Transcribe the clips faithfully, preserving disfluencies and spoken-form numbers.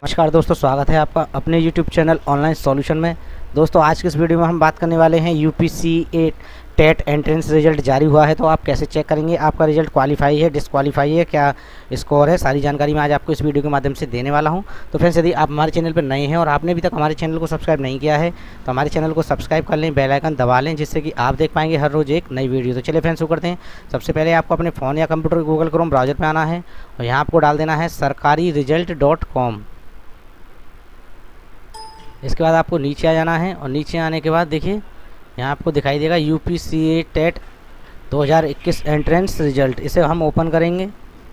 नमस्कार दोस्तों, स्वागत है आपका अपने यूट्यूब चैनल ऑनलाइन सॉल्यूशन में। दोस्तों आज की इस वीडियो में हम बात करने वाले हैं UPCATET entrance result जारी हुआ है, तो आप कैसे चेक करेंगे आपका रिजल्ट क्वालिफाई है, डिसक्वालीफाई है, क्या स्कोर है, सारी जानकारी मैं आज आपको इस वीडियो के माध्यम से देने वाला हूं। तो फ्रेंड्स, यदि आप हमारे चैनल पर नए हैं और आपने अभी तक हमारे चैनल को सब्सक्राइब नहीं किया है तो हमारे चैनल को सब्सक्राइब कर लें, बेल आइकन दबा लें, जिससे कि आप देख पाएंगे हर रोज़ एक नई वीडियो। तो चलिए फ्रेंड्स शुरू करते हैं। सबसे पहले आपको अपने फ़ोन या कंप्यूटर गूगल क्रोम ब्राउज़र पर आना है और यहाँ आपको डाल देना है सरकारी रिजल्ट डॉट कॉम। इसके बाद आपको नीचे आ जाना है और नीचे आने के बाद देखिए यहाँ आपको दिखाई देगा यूपीसी टेट दो हज़ार इक्कीस एंट्रेंस रिजल्ट। इसे हम ओपन करेंगे।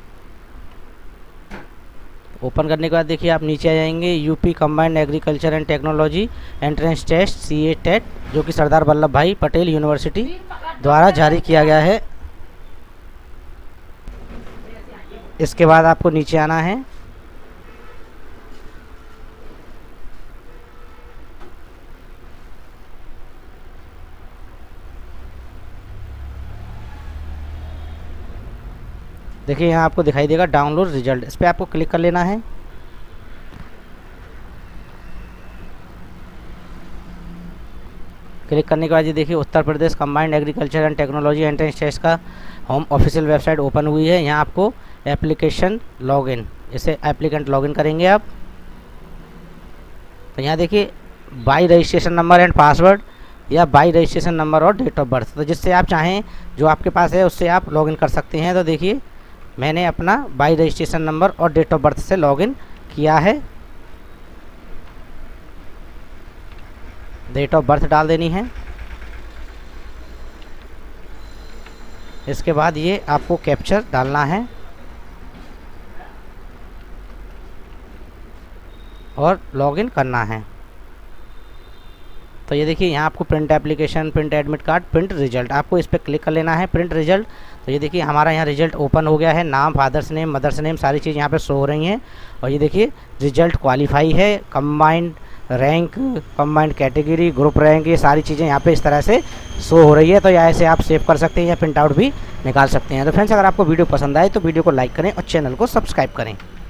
ओपन करने के बाद देखिए आप नीचे आ जाएंगे UP combined agriculture and technology entrance test C A TET, जो कि सरदार वल्लभ भाई पटेल यूनिवर्सिटी द्वारा जारी किया गया है। इसके बाद आपको नीचे आना है। देखिए यहाँ आपको दिखाई देगा डाउनलोड रिजल्ट, इस पर आपको क्लिक कर लेना है। क्लिक करने के बाद ये देखिए Uttar Pradesh combined agriculture and technology entrance test का होम ऑफिशियल वेबसाइट ओपन हुई है। यहाँ आपको एप्लीकेशन लॉगिन, इसे एप्लीकेंट लॉगिन करेंगे आप। तो यहाँ देखिए by registration number and password या बाई रजिस्ट्रेशन नंबर और डेट ऑफ बर्थ, तो जिससे आप चाहें जो आपके पास है उससे आप लॉगिन कर सकते हैं। तो देखिए मैंने अपना बाई रजिस्ट्रेशन नंबर और डेट ऑफ बर्थ से लॉगिन किया है। डेट ऑफ बर्थ डाल देनी है। इसके बाद ये आपको कैप्चर डालना है और लॉगिन करना है। तो ये देखिए यहाँ आपको print application, print admit card, print result, आपको इस पर क्लिक कर लेना है। प्रिंट रिजल्ट, तो ये देखिए हमारा यहाँ रिजल्ट ओपन हो गया है। नाम, फादर्स नेम, मदर्स नेम, सारी चीज़ यहाँ पे शो हो रही हैं। और ये देखिए रिजल्ट क्वालिफाई है, combined rank, combined category, group rank, ये सारी चीज़ें यहाँ पे इस तरह से शो हो रही है। तो यहाँ ऐसे आप सेव कर सकते हैं या प्रिंट आउट भी निकाल सकते हैं। तो फ्रेंड्स, अगर आपको वीडियो पसंद आए तो वीडियो को लाइक करें और चैनल को सब्सक्राइब करें।